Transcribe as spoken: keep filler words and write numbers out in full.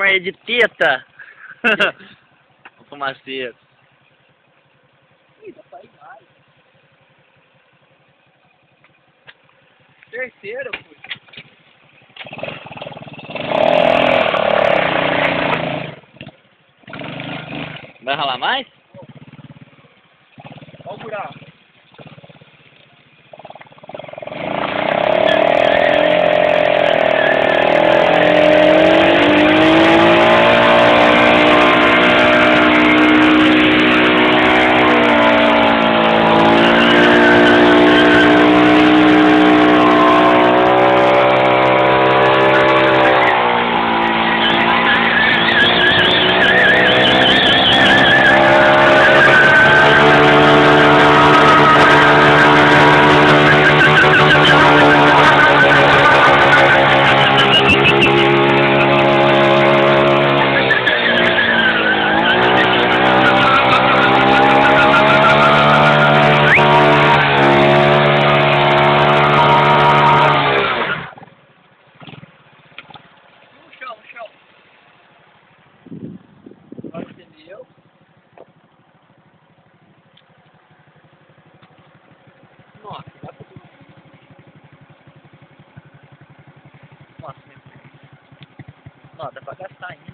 aí de teta. O fumaceiro. Ih, dá pra ir mais. Terceiro, pô. Vai ralar mais? Olha o buraco. Entendeu? Nossa, dá pra... Nossa, meu Deus. Nossa, dá pra gastar ainda.